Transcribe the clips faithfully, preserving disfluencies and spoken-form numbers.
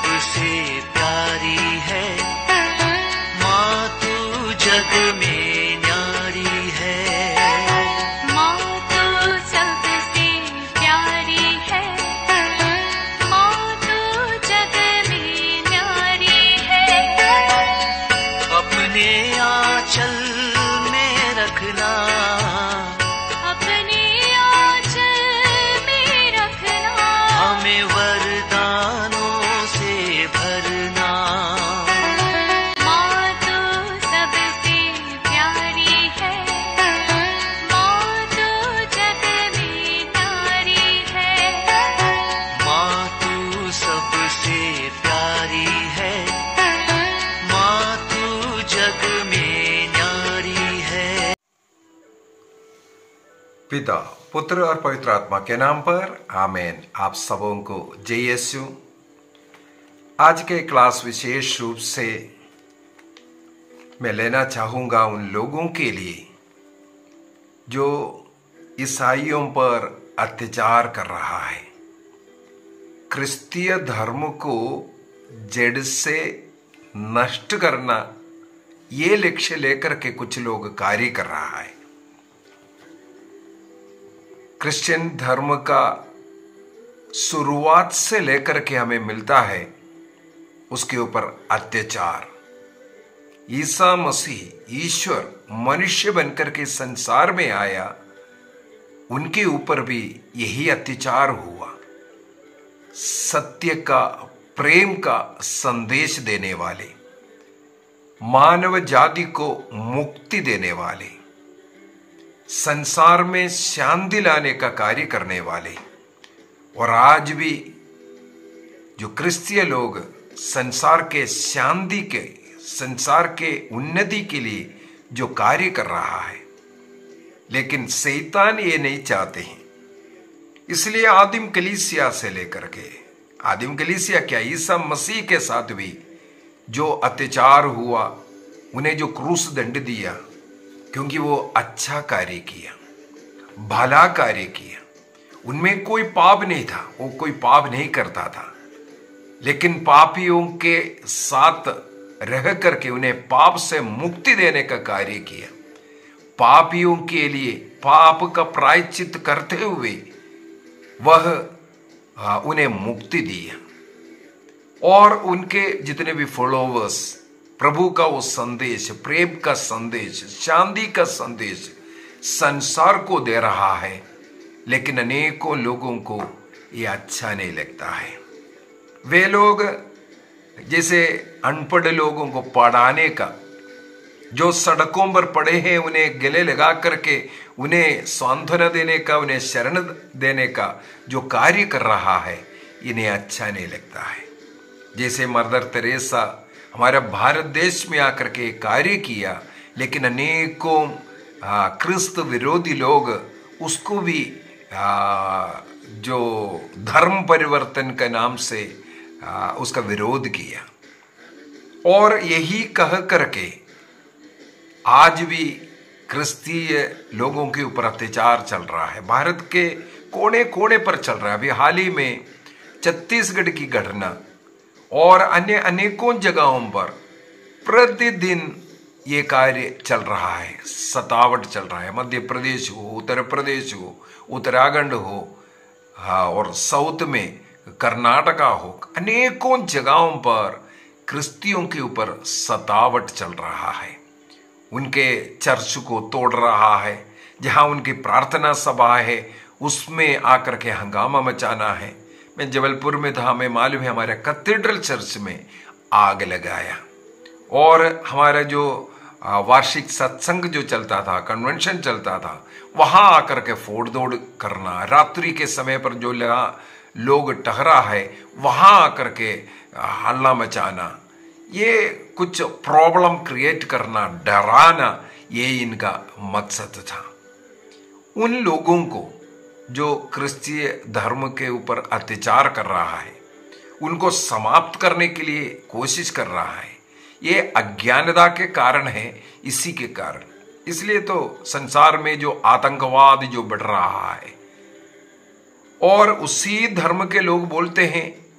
सबसे प्यारी है, माँ तू जग में न्यारी है। माँ तू सबसे प्यारी है, माँ तू जग में न्यारी है। अपने आंचल में रखना, अपने आंचल में रखना, हमें वरदानों से भरना। माँ तू सबसे प्यारी है, माँ तू जग में न्यारी है। माँ तू सबसे प्यारी है, माँ तू जग में न्यारी है। पिता, पुत्र और पवित्र आत्मा के नाम पर आमीन। आप सबों को जय यीशु। आज के क्लास विशेष रूप से मैं लेना चाहूंगा उन लोगों के लिए जो ईसाइयों पर अत्याचार कर रहा है। क्रिस्तीय धर्म को जड़ से नष्ट करना, ये लक्ष्य लेकर के कुछ लोग कार्य कर रहा है। क्रिश्चियन धर्म का शुरुआत से लेकर के हमें मिलता है उसके ऊपर अत्याचार। ईसा मसीह ईश्वर मनुष्य बनकर के संसार में आया, उनके ऊपर भी यही अत्याचार हुआ। सत्य का, प्रेम का संदेश देने वाले, मानव जाति को मुक्ति देने वाले, संसार में शांति लाने का कार्य करने वाले, और आज भी जो क्रिस्तीय लोग संसार के शांति के, संसार के उन्नति के लिए जो कार्य कर रहा है, लेकिन शैतान ये नहीं चाहते हैं। इसलिए आदिम कलीसिया से लेकर के, आदिम कलीसिया क्या, ईसा मसीह के साथ भी जो अत्याचार हुआ, उन्हें जो क्रूस दंड दिया, क्योंकि वो अच्छा कार्य किया, भला कार्य किया। उनमें कोई पाप नहीं था, वो कोई पाप नहीं करता था, लेकिन पापियों के साथ रह करके उन्हें पाप से मुक्ति देने का कार्य किया। पापियों के लिए पाप का प्रायश्चित करते हुए वह उन्हें मुक्ति दिया। और उनके जितने भी फॉलोवर्स प्रभु का वो संदेश, प्रेम का संदेश, शांति का संदेश संसार को दे रहा है, लेकिन अनेकों लोगों को ये अच्छा नहीं लगता है। वे लोग जैसे अनपढ़ लोगों को पढ़ाने का, जो सड़कों पर पड़े हैं उन्हें गले लगा करके उन्हें सांत्वना देने का, उन्हें शरण देने का जो कार्य कर रहा है, इन्हें अच्छा नहीं लगता है। जैसे मदर तेरेसा हमारे भारत देश में आकर के कार्य किया, लेकिन अनेकों क्रिस्त विरोधी लोग उसको भी आ, जो धर्म परिवर्तन के नाम से आ, उसका विरोध किया। और यही कह करके आज भी क्रिस्तीय लोगों के ऊपर अत्याचार चल रहा है। भारत के कोने कोने पर चल रहा है। अभी हाल ही में छत्तीसगढ़ की घटना और अन्य अनेकों जगहों पर प्रतिदिन ये कार्य चल रहा है, सतावट चल रहा है। मध्य प्रदेश हो, उत्तर प्रदेश हो, उत्तराखंड हो, हाँ, और साउथ में कर्नाटका हो, अनेकों जगहों पर क्रिस्तियों के ऊपर सतावट चल रहा है। उनके चर्च को तोड़ रहा है, जहां उनकी प्रार्थना सभा है उसमें आकर के हंगामा मचाना है। मैं जबलपुर में था, हमें मालूम है, हमारे कैथेड्रल चर्च में आग लगाया। और हमारा जो वार्षिक सत्संग जो चलता था, कन्वेंशन चलता था, वहां आकर के फोड़ तोड़ करना, रात्रि के समय पर जो लोग टहरा है वहां आकर के हल्ला मचाना, ये कुछ प्रॉब्लम क्रिएट करना, डराना, ये इनका मकसद था। उन लोगों को जो क्रिस्तीय धर्म के ऊपर अत्याचार कर रहा है, उनको समाप्त करने के लिए कोशिश कर रहा है। ये अज्ञानता के कारण है, इसी के कारण। इसलिए तो संसार में जो आतंकवाद जो बढ़ रहा है, और उसी धर्म के लोग बोलते हैं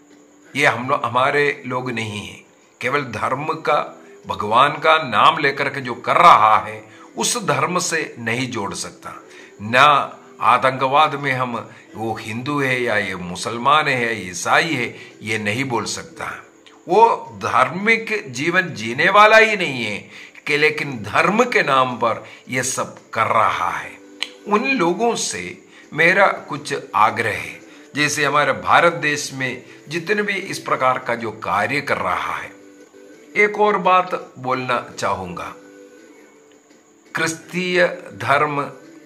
ये हम लोग हमारे लोग नहीं हैं। केवल धर्म का, भगवान का नाम लेकर के जो कर रहा है उस धर्म से नहीं जोड़ सकता। ना आतंकवाद में हम वो हिंदू है या ये मुसलमान है या ईसाई है ये नहीं बोल सकता। वो धार्मिक जीवन जीने वाला ही नहीं है कि लेकिन धर्म के नाम पर ये सब कर रहा है। उन लोगों से मेरा कुछ आग्रह है, जैसे हमारे भारत देश में जितने भी इस प्रकार का जो कार्य कर रहा है। एक और बात बोलना चाहूंगा, क्रिस्तीय धर्म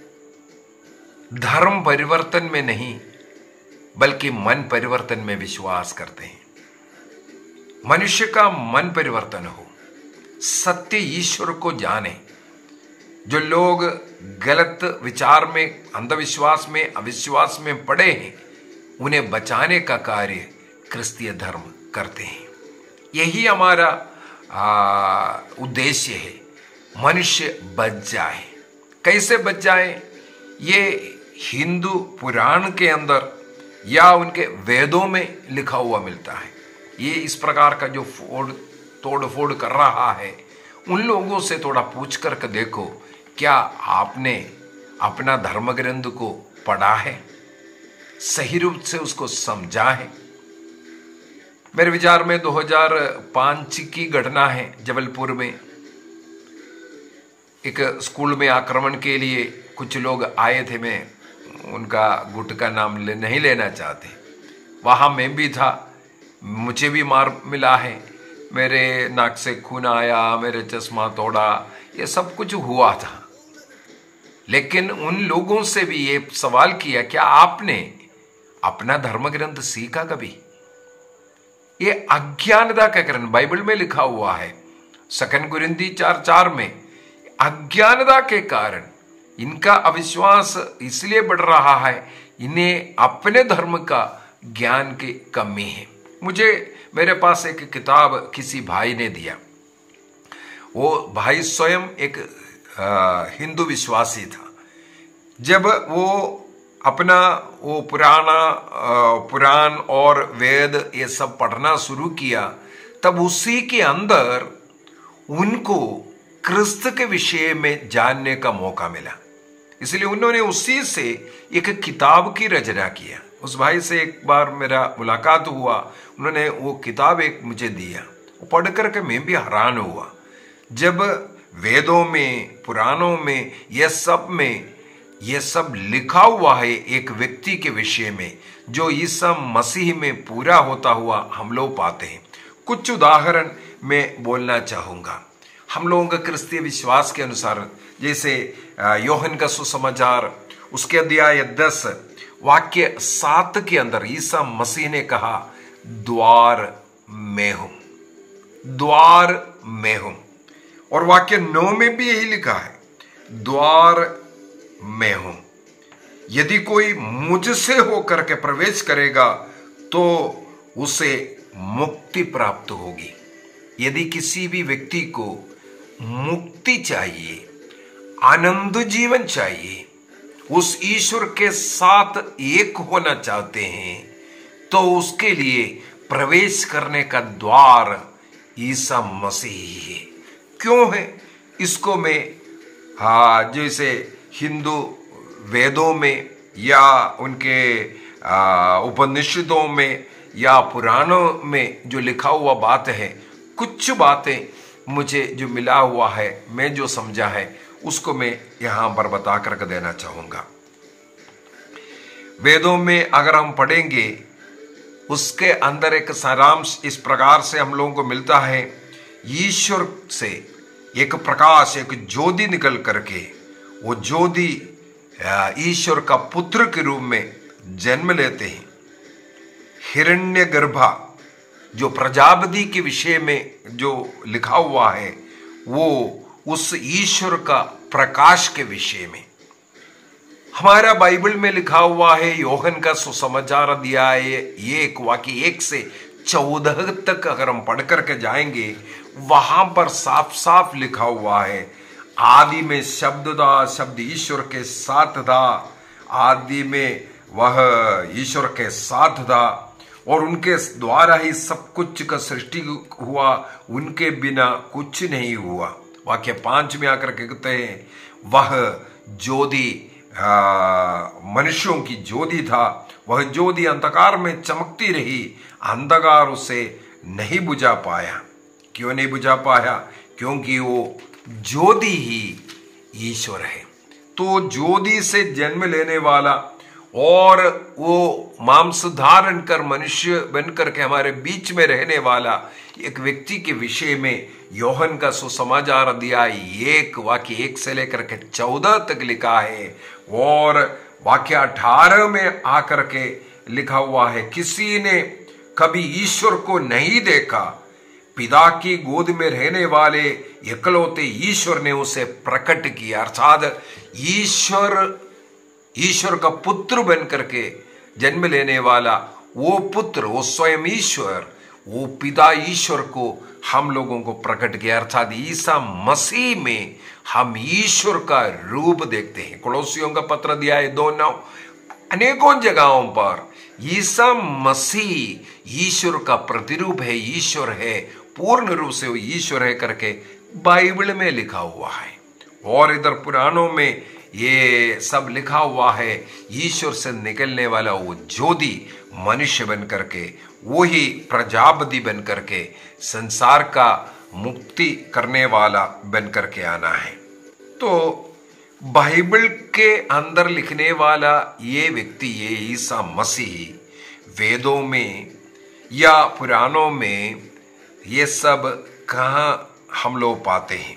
धर्म परिवर्तन में नहीं बल्कि मन परिवर्तन में विश्वास करते हैं। मनुष्य का मन परिवर्तन हो, सत्य ईश्वर को जाने। जो लोग गलत विचार में, अंधविश्वास में, अविश्वास में पड़े हैं, उन्हें बचाने का कार्य क्रिस्तीय धर्म करते हैं। यही हमारा आ, उद्देश्य है, मनुष्य बच जाए। कैसे बच जाए? ये हिंदू पुराण के अंदर या उनके वेदों में लिखा हुआ मिलता है। ये इस प्रकार का जो फोड़ तोड़ फोड़ कर रहा है, उन लोगों से थोड़ा पूछ करके देखो, क्या आपने अपना धर्म ग्रंथ को पढ़ा है, सही रूप से उसको समझा है? मेरे विचार में दो हज़ार पाँच की घटना है। जबलपुर में एक स्कूल में आक्रमण के लिए कुछ लोग आए थे। मैं उनका गुट का नाम ले, नहीं लेना चाहते। वहाँ मैं भी था, मुझे भी मार मिला है, मेरे नाक से खून आया, मेरे चश्मा तोड़ा, ये सब कुछ हुआ था। लेकिन उन लोगों से भी ये सवाल किया, क्या आपने अपना धर्म ग्रंथ सीखा कभी? ये अज्ञानता का कारण बाइबल में लिखा हुआ है, सेकंड कुरिन्थी चार चार में। अज्ञानता के कारण इनका अविश्वास इसलिए बढ़ रहा है, इन्हें अपने धर्म का ज्ञान की कमी है। मुझे मेरे पास एक किताब किसी भाई ने दिया। वो भाई स्वयं एक हिंदू विश्वासी था। जब वो अपना वो पुराना पुराण और वेद ये सब पढ़ना शुरू किया, तब उसी के अंदर उनको क्रिस्त के विषय में जानने का मौका मिला। इसलिए उन्होंने उसी से एक किताब की रचना किया। उस भाई से एक बार मेरा मुलाकात हुआ, उन्होंने वो किताब एक मुझे दिया। वो पढ़ करके मैं भी हैरान हुआ। जब वेदों में, पुराणों में, यह सब में यह सब लिखा हुआ है एक व्यक्ति के विषय में जो ईसा मसीह में पूरा होता हुआ हम लोग पाते हैं। कुछ उदाहरण मैं बोलना चाहूंगा। हम लोगों का क्रिस्तीय विश्वास के अनुसार, जैसे योहन का सुसमाचार उसके अध्याय दस वाक्य सात के अंदर ईसा मसीह ने कहा, द्वार मैं हूं, द्वार मैं हूं। और वाक्य नौ में भी यही लिखा है, द्वार मैं हूं। यदि कोई मुझसे होकर के प्रवेश करेगा तो उसे मुक्ति प्राप्त होगी। यदि किसी भी व्यक्ति को मुक्ति चाहिए, आनंद जीवन चाहिए, उस ईश्वर के साथ एक होना चाहते हैं, तो उसके लिए प्रवेश करने का द्वार ईसा मसीह है। क्यों है? इसको मैं हाँ जैसे हिंदू वेदों में या उनके उपनिषदों में या पुराणों में जो लिखा हुआ बात है, कुछ बातें मुझे जो मिला हुआ है, मैं जो समझा है, उसको मैं यहां पर बता कर देना चाहूंगा। वेदों में अगर हम पढ़ेंगे, उसके अंदर एक सारांश इस प्रकार से हम लोगों को मिलता है, ईश्वर से एक प्रकाश, एक ज्योति निकल करके, वो ज्योति ईश्वर का पुत्र के रूप में जन्म लेते हैं। हिरण्यगर्भा जो प्रजापति के विषय में जो लिखा हुआ है, वो उस ईश्वर का प्रकाश के विषय में। हमारा बाइबल में लिखा हुआ है, योहन का सुसमाचार अध्याय एक वाक्य एक से चौदह तक अगर हम पढ़ करके जाएंगे, वहां पर साफ साफ लिखा हुआ है, आदि में शब्द था, शब्द ईश्वर के साथ था, आदि में वह ईश्वर के साथ था, और उनके द्वारा ही सब कुछ का सृष्टि हुआ, उनके बिना कुछ नहीं हुआ। वाक्य पांच में आकर के कहते हैं, वह ज्योति मनुष्यों की ज्योति था, वह ज्योति अंधकार में चमकती रही, अंधकार उसे नहीं बुझा पाया। क्यों नहीं बुझा पाया? क्योंकि वो ज्योति ही ईश्वर है। तो ज्योति से जन्म लेने वाला और वो मांस धारण कर मनुष्य बनकर के हमारे बीच में रहने वाला एक व्यक्ति के विषय में योहन का सुसमाचार अध्याय एक वाक्य एक से लेकर के चौदह तक लिखा है। और वाक्य अठारह में आकर के लिखा हुआ है, किसी ने कभी ईश्वर को नहीं देखा, पिता की गोद में रहने वाले एकलौते ईश्वर ने उसे प्रकट किया। अर्थात ईश्वर ईश्वर का पुत्र बन करके जन्म लेने वाला वो पुत्र, वो स्वयं ईश्वर, वो पिता ईश्वर को हम लोगों को प्रकट किया। अर्थात ईसा मसीह में हम ईश्वर का रूप देखते हैं। कोलोसियों का पत्र अध्याय दो नौ, अनेकों जगहों पर ईसा मसीह ईश्वर का प्रतिरूप है, ईश्वर है, पूर्ण रूप से वो ईश्वर है करके बाइबल में लिखा हुआ है। और इधर पुराणों में ये सब लिखा हुआ है, ईश्वर से निकलने वाला वो ज्योति मनुष्य बन करके, वही प्रजापति बन करके संसार का मुक्ति करने वाला बन करके आना है। तो बाइबल के अंदर लिखने वाला ये व्यक्ति, ये ईसा मसीह, वेदों में या पुराणों में ये सब कहाँ हम लोग पाते हैं?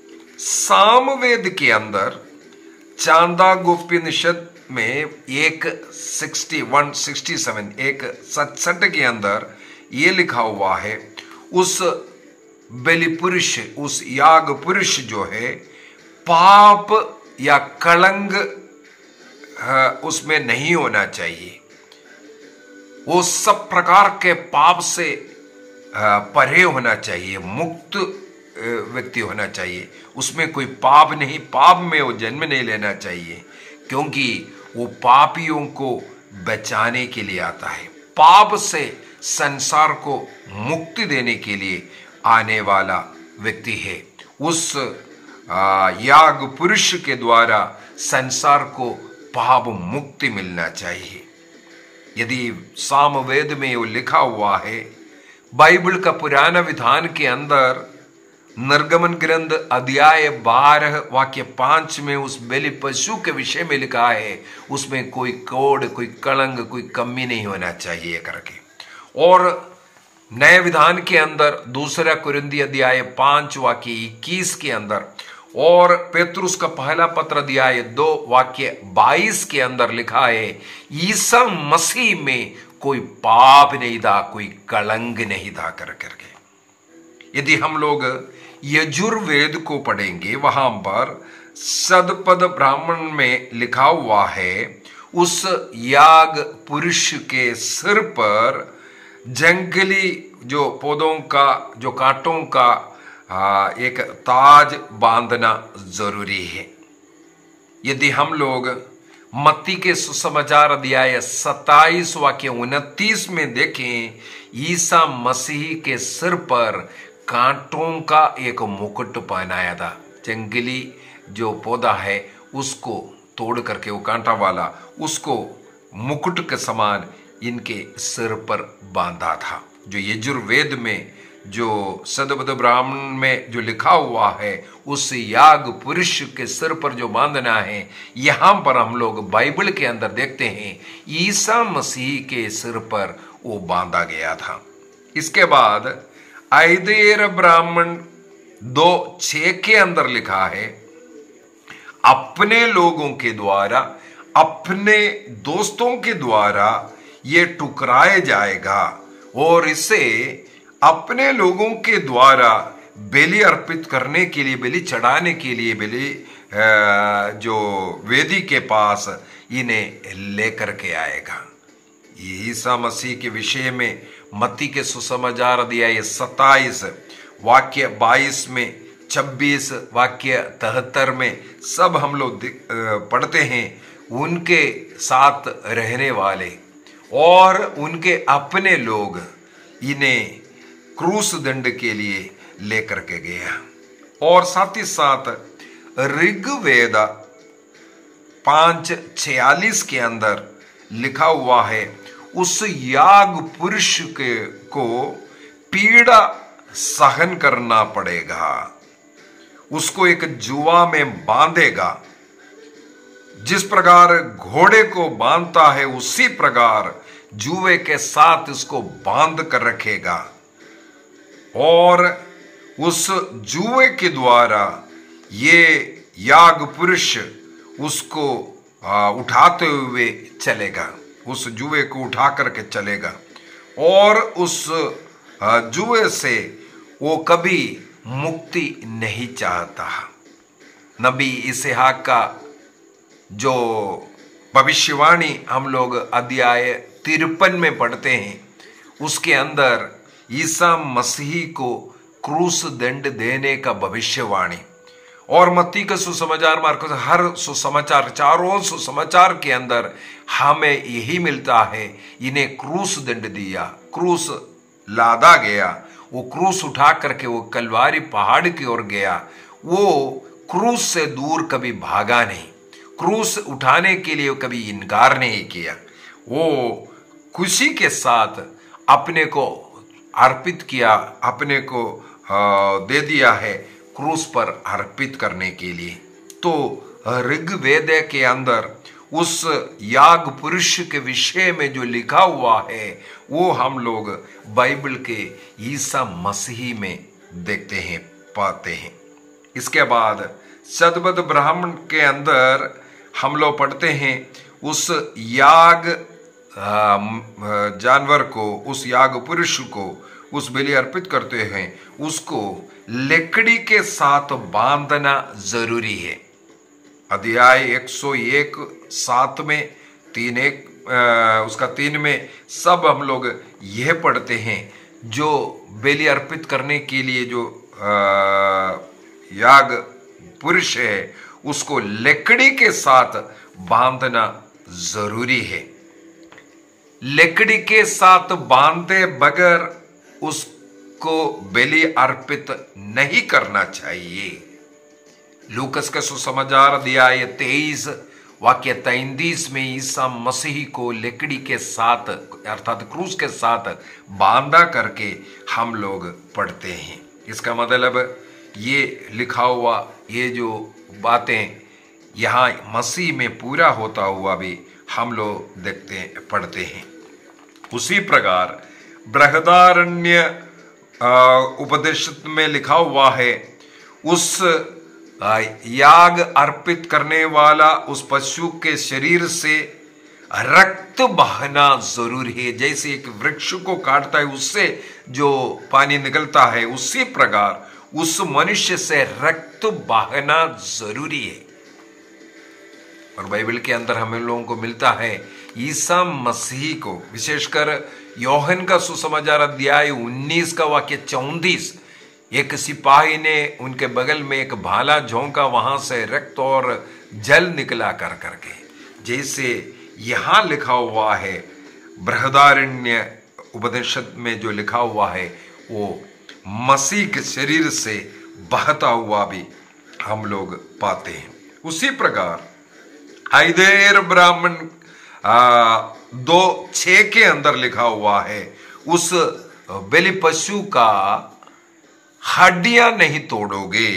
सामवेद के अंदर चांदागोपनिषद में एक सिक्सटी वन सिक्सटी सेवन एक सड़सठ के अंदर ये लिखा हुआ है, उस बलि पुरुष, उस याग पुरुष जो है, पाप या कलंक उसमें नहीं होना चाहिए। वो सब प्रकार के पाप से परे होना चाहिए, मुक्त व्यक्ति होना चाहिए, उसमें कोई पाप नहीं, पाप में वो जन्म नहीं लेना चाहिए, क्योंकि वो पापियों को बचाने के लिए आता है, पाप से संसार को मुक्ति देने के लिए आने वाला व्यक्ति है। उस याग पुरुष के द्वारा संसार को पाप मुक्ति मिलना चाहिए। यदि सामवेद में वो लिखा हुआ है, बाइबल का पुराना विधान के अंदर निर्गमन ग्रंथ अध्याय बारह वाक्य पांच में उस बलि पशु के विषय में लिखा है, उसमें कोई कोड़, कोई कलंक, कोई कमी नहीं होना चाहिए करके। और नए विधान के अंदर दूसरा कुरिन्थी अध्याय पांच वाक्य इक्कीस के अंदर और पेतरुस का पहला पत्र अध्याय दो वाक्य बाईस के अंदर लिखा है, ईसा मसीह में कोई पाप नहीं था, कोई कलंक नहीं था कर करके। यदि हम लोग यजुर्वेद को पढ़ेंगे, वहां पर सदपद ब्राह्मण में लिखा हुआ है, उस याग पुरुष के सिर पर जंगली जो पौधों का, जो कांटों का एक ताज बांधना जरूरी है। यदि हम लोग मत्ती के सुसमाचार अध्याय सत्ताईस वाक्य उनतीस में देखें, ईसा मसीह के सिर पर कांटों का एक मुकुट पहनाया था। जंगली जो पौधा है उसको तोड़ करके, वो कांटा वाला, उसको मुकुट के समान इनके सिर पर बांधा था। जो यजुर्वेद में, जो सदपद ब्राह्मण में जो लिखा हुआ है, उस याग पुरुष के सिर पर जो बांधना है, यहां पर हम लोग बाइबल के अंदर देखते हैं ईसा मसीह के सिर पर वो बांधा गया था। इसके बाद आइदेर ब्राह्मण दो छह के अंदर लिखा है, अपने लोगों के द्वारा, अपने दोस्तों के द्वारा ये ठुकराया जाएगा और इसे अपने लोगों के द्वारा बलि अर्पित करने के लिए, बलि चढ़ाने के लिए, बलि जो वेदी के पास इन्हें लेकर के आएगा। ईसा मसीह के विषय में मत्ती के सुसमाचार अध्याय सत्ताईस वाक्य बाईस में, छब्बीस वाक्य तिहत्तर में सब हम लोग पढ़ते हैं। उनके साथ रहने वाले, और उनके अपने लोग इन्हें क्रूस दंड के लिए लेकर के गया। और साथ ही साथ ऋग्वेद पांच छियालीस के अंदर लिखा हुआ है, उस याग पुरुष के को पीड़ा सहन करना पड़ेगा, उसको एक जुआ में बांधेगा, जिस प्रकार घोड़े को बांधता है उसी प्रकार जुए के साथ इसको बांध कर रखेगा, और उस जुए के द्वारा ये याग पुरुष उसको आ, उठाते हुए चलेगा, उस जुए को उठा करके चलेगा, और उस आ, जुए से वो कभी मुक्ति नहीं चाहता। नबी इसहाक का जो भविष्यवाणी हम लोग अध्याय तिरपन में पढ़ते हैं, उसके अंदर ईसा मसीह को क्रूस दंड देने का भविष्यवाणी, और मत्ती का सुसमाचार, मार्कुस, हर सुसमाचार, चारों सुसमाचार के अंदर हमें यही मिलता है, इन्हें क्रूस दंड दिया, क्रूस लादा गया, वो क्रूस उठा करके वो कलवारी पहाड़ की ओर गया, वो क्रूस से दूर कभी भागा नहीं, क्रूस उठाने के लिए कभी इनकार नहीं किया, वो खुशी के साथ अपने को अर्पित किया, अपने को दे दिया है क्रूस पर अर्पित करने के लिए। तो ऋग्वेद के अंदर उस याग पुरुष के विषय में जो लिखा हुआ है वो हम लोग बाइबल के ईसा मसीह में देखते हैं, पाते हैं। इसके बाद सदबद ब्राह्मण के अंदर हम लोग पढ़ते हैं, उस याग जानवर को, उस याग पुरुष को उस बलि अर्पित करते हैं, उसको लकड़ी के साथ बांधना जरूरी है। अध्याय एक सौ एक सात में तीन एक आ, उसका तीन में सब हम लोग यह पढ़ते हैं, जो बलि अर्पित करने के लिए जो आ, याग पुरुष है उसको लकड़ी के साथ बांधना जरूरी है। लकड़ी के साथ बांधे बगैर उसको बलि अर्पित नहीं करना चाहिए। लूकस का सुसमाचार अध्याय तेईस वाक्य तैंतीस में ईसा मसीह को लकड़ी के साथ अर्थात क्रूस के साथ बांधा करके हम लोग पढ़ते हैं। इसका मतलब ये लिखा हुआ ये जो बातें यहाँ मसीह में पूरा होता हुआ भी हम लोग देखते पढ़ते हैं। उसी प्रकार बृहदारण्य उपनिषद में लिखा हुआ है, उस याग अर्पित करने वाला उस पशु के शरीर से रक्त बहना जरूरी है। जैसे एक वृक्ष को काटता है उससे जो पानी निकलता है, उसी प्रकार उस मनुष्य से रक्त बहना जरूरी है। और बाइबल के अंदर हम लोगों को मिलता है ईसा मसीह को, विशेषकर योहन का सुसमाचार अध्याय उन्नीस का वाक्य चौंतीस, एक सिपाही ने उनके बगल में एक भाला झोंका, वहां से रक्त और जल निकला कर करके, जैसे यहां लिखा हुआ है बृहदारण्य उपनिषद में जो लिखा हुआ है वो मसीह के शरीर से बहता हुआ भी हम लोग पाते हैं। उसी प्रकार हैदेर ब्राह्मण दो छह के अंदर लिखा हुआ है, उस बलि पशु का हड्डियां नहीं तोड़ोगे,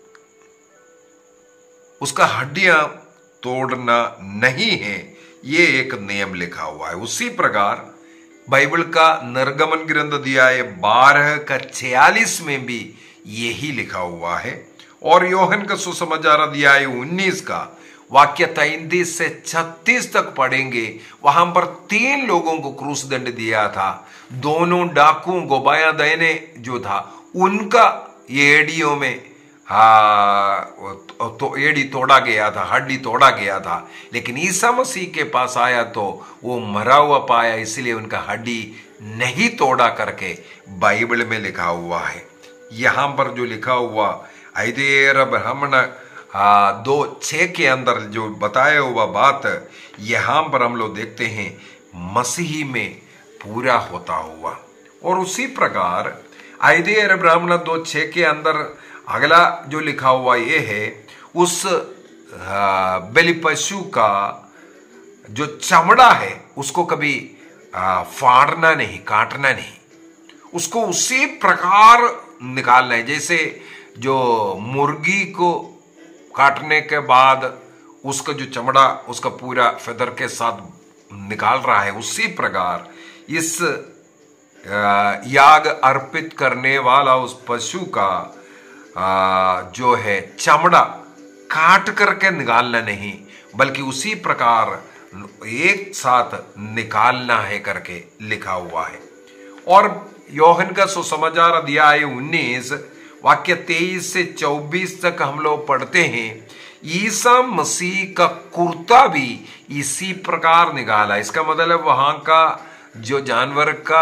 उसका हड्डियां तोड़ना नहीं है, ये एक नियम लिखा हुआ है। उसी प्रकार बाइबल का निर्गमन ग्रंथ अध्याय बारह का छियालीस में भी यही लिखा हुआ है, और योहन का सुसमाचार अध्याय उन्नीस का वाक्य तैंतीस से छत्तीस तक पढ़ेंगे, वहां पर तीन लोगों को क्रूस दंड दिया था। दोनों डाकुओं को बायां दाहिने जो था उनका एड़ियों में हाँ तो एड़ी तोड़ा गया था, हड्डी तोड़ा गया था, लेकिन ईसा मसीह के पास आया तो वो मरा हुआ पाया, इसलिए उनका हड्डी नहीं तोड़ा करके बाइबल में लिखा हुआ है। यहां पर जो लिखा हुआ हैदेर ब्राह्मण दो छह के अंदर जो बताया हुआ बात, यहां पर हम लोग देखते हैं मसीही में पूरा होता हुआ। और उसी प्रकार आइदेर ब्राह्मण दो छः के अंदर अगला जो लिखा हुआ ये है, उस बलि पशु का जो चमड़ा है उसको कभी फाड़ना नहीं, काटना नहीं, उसको उसी प्रकार निकालना है। जैसे जो मुर्गी को काटने के बाद उसका जो चमड़ा उसका पूरा फेदर के साथ निकाल रहा है, उसी प्रकार इस याग अर्पित करने वाला उस पशु का जो है चमड़ा काट करके निकालना नहीं, बल्कि उसी प्रकार एक साथ निकालना है करके लिखा हुआ है। और योहन का सुसमाचार अध्याय उन्नीस वाक्य तेईस से चौबीस तक हम लोग पढ़ते हैं, ईसा मसीह का कुर्ता भी इसी प्रकार निकाला। इसका मतलब वहां का जो जानवर का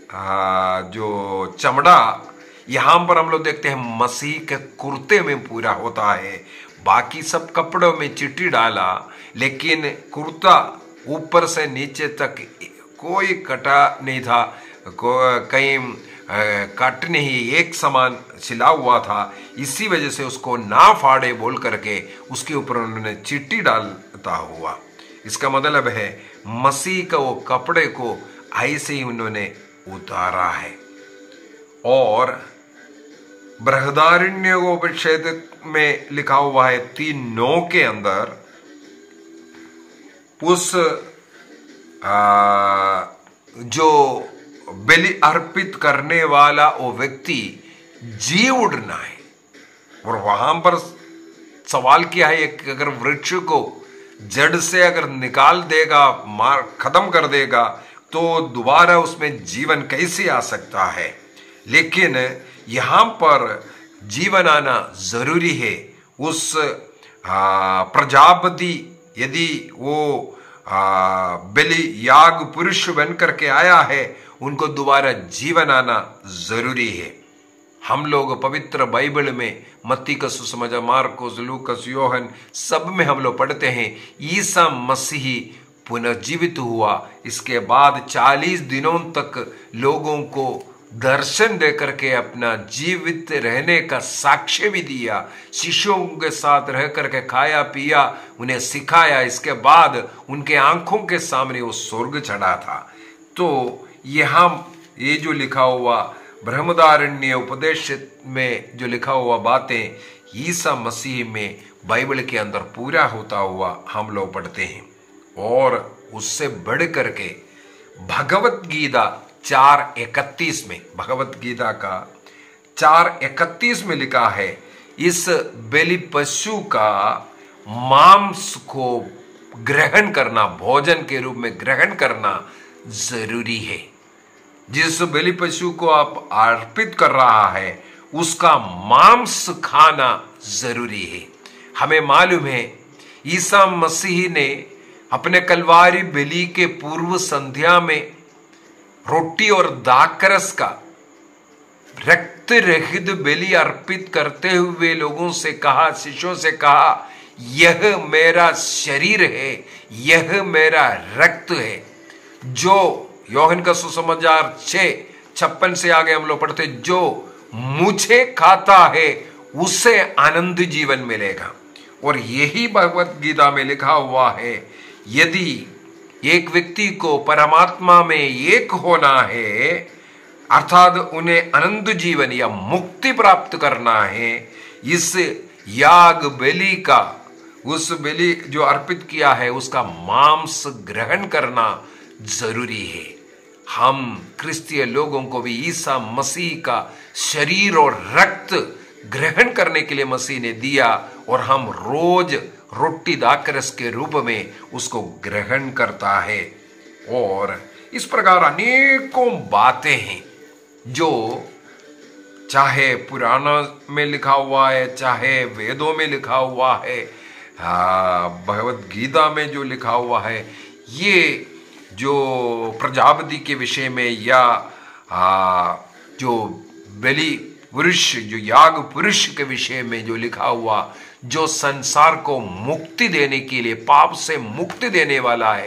जो चमड़ा यहां पर हम लोग देखते हैं मसीह के कुर्ते में पूरा होता है। बाकी सब कपड़ों में चिट्ठी डाला, लेकिन कुर्ता ऊपर से नीचे तक कोई कटा नहीं था, कहीं कट नहीं, एक समान सिला हुआ था। इसी वजह से उसको ना फाड़े बोल करके उसके ऊपर उन्होंने चिट्ठी डालता हुआ। इसका मतलब है मसीह का वो कपड़े को ऐसे ही उन्होंने उतारा है। और बृहदारण्य उपनिषद में लिखा हुआ है तीन नौ के अंदर, उस आ, जो बलि अर्पित करने वाला वो व्यक्ति जी उड़ना है। और वहां पर सवाल किया है कि अगर वृक्ष को जड़ से अगर निकाल देगा, मार खत्म कर देगा, तो दोबारा उसमें जीवन कैसे आ सकता है। लेकिन यहां पर जीवन आना जरूरी है। उस प्रजापति यदि वो बलि याग पुरुष बन करके आया है, उनको दोबारा जीवन आना जरूरी है। हम लोग पवित्र बाइबल में मत्ती का सुसमाचार, मार्कोस, लूकस, योहन सब में हम लोग पढ़ते हैं ईसा मसीही पुनर्जीवित हुआ। इसके बाद चालीस दिनों तक लोगों को दर्शन दे करके अपना जीवित रहने का साक्ष्य भी दिया, शिष्यों के साथ रह करके खाया पिया, उन्हें सिखाया। इसके बाद उनके आंखों के सामने वो स्वर्ग चढ़ा था। तो यहाँ ये जो लिखा हुआ बृहदारण्य उपदेश में जो लिखा हुआ बातें ईसा मसीह में बाइबल के अंदर पूरा होता हुआ हम लोग पढ़ते हैं। और उससे बढ़ करके भगवत गीता चार इकतीस में, भगवत गीता का चार इकतीस में लिखा है, इस बलि पशु का मांस को ग्रहण करना, भोजन के रूप में ग्रहण करना जरूरी है। जिस बलि पशु को आप अर्पित कर रहा है उसका मांस खाना जरूरी है। हमें मालूम है ईसा मसीह ने अपने कलवारी बलि के पूर्व संध्या में रोटी और दाखरस का रक्त रहित बलि अर्पित करते हुए लोगों से कहा, शिष्यों से कहा, यह मेरा शरीर है, यह मेरा रक्त है। जो योहन का सुसमाचार छह छप्पन से आगे हम लोग पढ़ते, जो मुझे खाता है उसे आनंद जीवन मिलेगा। और यही भगवत गीता में लिखा हुआ है, यदि एक व्यक्ति को परमात्मा में एक होना है, अर्थात उन्हें आनंद जीवन या मुक्ति प्राप्त करना है, इस याग बलि का, उस बलि जो अर्पित किया है उसका मांस ग्रहण करना जरूरी है। हम क्रिस्तीय लोगों को भी ईसा मसीह का शरीर और रक्त ग्रहण करने के लिए मसीह ने दिया, और हम रोज रोटी दाखरस के रूप में उसको ग्रहण करता है। और इस प्रकार अनेकों बातें हैं जो चाहे पुराना में लिखा हुआ है, चाहे वेदों में लिखा हुआ है, भगवत गीता में जो लिखा हुआ है, ये जो प्रजापति के विषय में या आ, जो बलि पुरुष, जो याग पुरुष के विषय में जो लिखा हुआ, जो संसार को मुक्ति देने के लिए, पाप से मुक्ति देने वाला है,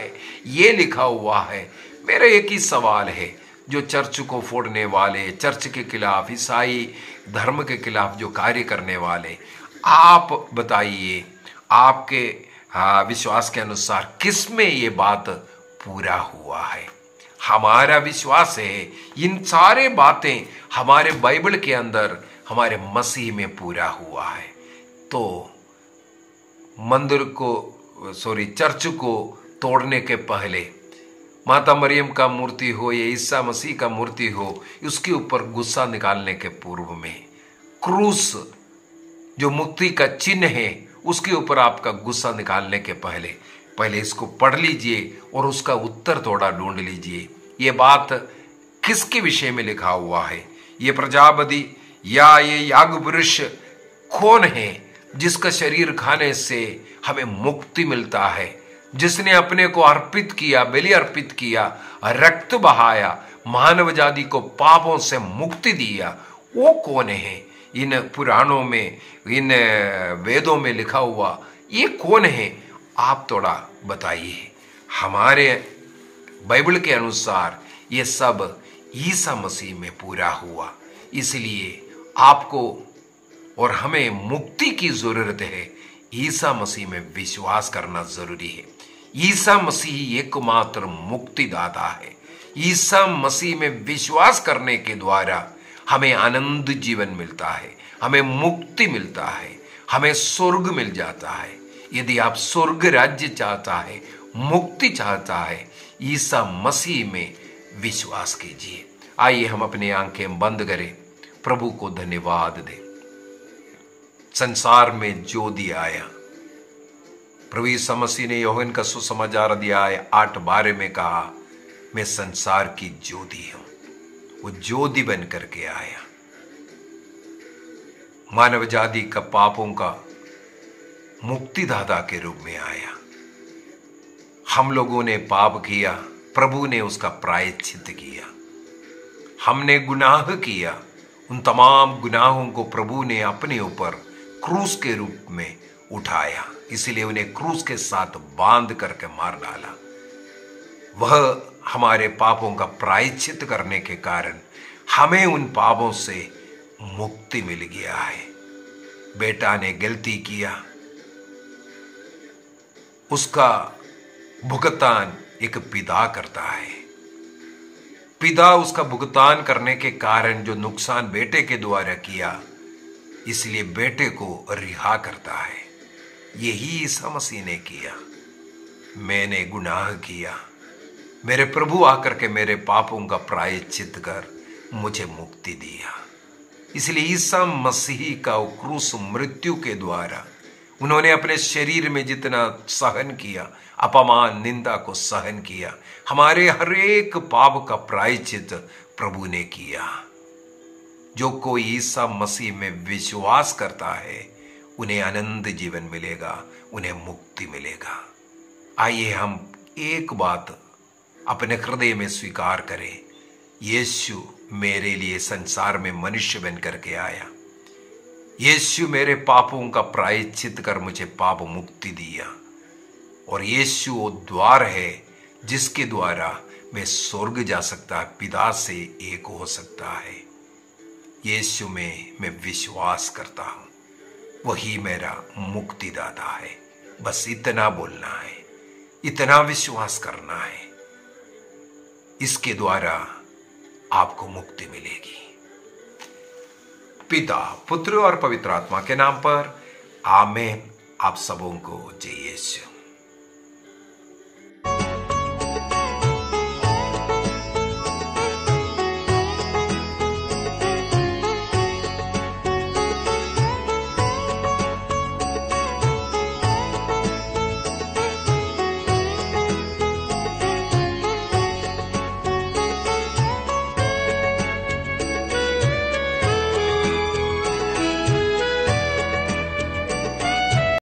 ये लिखा हुआ है। मेरा एक ही सवाल है, जो चर्च को फोड़ने वाले, चर्च के खिलाफ, ईसाई धर्म के खिलाफ जो कार्य करने वाले, आप बताइए आपके हाँ, विश्वास के अनुसार किस में ये बात पूरा हुआ है? हमारा विश्वास है इन सारे बातें हमारे बाइबल के अंदर हमारे मसीह में पूरा हुआ है। तो मंदिर को सॉरी चर्च को तोड़ने के पहले माता मरियम का मूर्ति हो या ईसा मसीह का मूर्ति हो, उसके ऊपर गुस्सा निकालने के पूर्व में क्रूस जो मुक्ति का चिन्ह है, उसके ऊपर आपका गुस्सा निकालने के पहले पहले इसको पढ़ लीजिए और उसका उत्तर थोड़ा ढूंढ लीजिए। ये बात किसके विषय में लिखा हुआ है? ये प्रजापति या ये यागपुरुष कौन है जिसका शरीर खाने से हमें मुक्ति मिलता है, जिसने अपने को अर्पित किया, बलि अर्पित किया, रक्त बहाया, मानव जाति को पापों से मुक्ति दिया? वो कौन है? इन पुराणों में, इन वेदों में लिखा हुआ ये कौन है? आप थोड़ा बताइए। हमारे बाइबल के अनुसार ये सब ईसा मसीह में पूरा हुआ, इसलिए आपको और हमें मुक्ति की जरूरत है। ईसा मसीह में विश्वास करना जरूरी है। ईसा मसीह एकमात्र मुक्तिदाता है। ईसा मसीह में विश्वास करने के द्वारा हमें आनंद जीवन मिलता है, हमें मुक्ति मिलता है, हमें स्वर्ग मिल जाता है। यदि आप स्वर्ग राज्य चाहता है, मुक्ति चाहता है, ईसा मसीह में विश्वास कीजिए। आइए हम अपनी आंखें बंद करें, प्रभु को धन्यवाद दें। संसार में ज्योति आया। प्रभु यीशु मसीह ने यूहन्ना का सुसमाचार अध्याय आठ बारह में कहा, मैं संसार की ज्योति हूं। वो ज्योति बन करके आया, मानव जाति का पापों का मुक्तिदाता के रूप में आया। हम लोगों ने पाप किया, प्रभु ने उसका प्रायश्चित किया। हमने गुनाह किया, उन तमाम गुनाहों को प्रभु ने अपने ऊपर क्रूस के रूप में उठाया, इसलिए उन्हें क्रूस के साथ बांध करके मार डाला। वह हमारे पापों का प्रायश्चित करने के कारण हमें उन पापों से मुक्ति मिल गया है। बेटा ने गलती किया, उसका भुगतान एक पिता करता है। पिता उसका भुगतान करने के कारण जो नुकसान बेटे के द्वारा किया, इसलिए बेटे को रिहा करता है। यही ईसा मसीह ने किया। मैंने गुनाह किया, मेरे प्रभु आकर के मेरे पापों का प्रायश्चित कर मुझे मुक्ति दिया। इसलिए ईसा मसीह का क्रूस मृत्यु के द्वारा उन्होंने अपने शरीर में जितना सहन किया, अपमान निंदा को सहन किया, हमारे हर एक पाप का प्रायश्चित प्रभु ने किया। जो कोई ईसा मसीह में विश्वास करता है, उन्हें आनंद जीवन मिलेगा, उन्हें मुक्ति मिलेगा। आइए हम एक बात अपने हृदय में स्वीकार करें, यीशु मेरे लिए संसार में मनुष्य बन करके आया। यीशु मेरे पापों का प्रायश्चित कर मुझे पाप मुक्ति दिया, और यीशु वो द्वार है जिसके द्वारा मैं स्वर्ग जा सकता, पिता से एक हो सकता है। यीशु में मैं विश्वास करता हूं, वही मेरा मुक्तिदाता है। बस इतना बोलना है, इतना विश्वास करना है, इसके द्वारा आपको मुक्ति मिलेगी। पिता, पुत्र और पवित्र आत्मा के नाम पर आमीन। आप सबों को जय यीशु।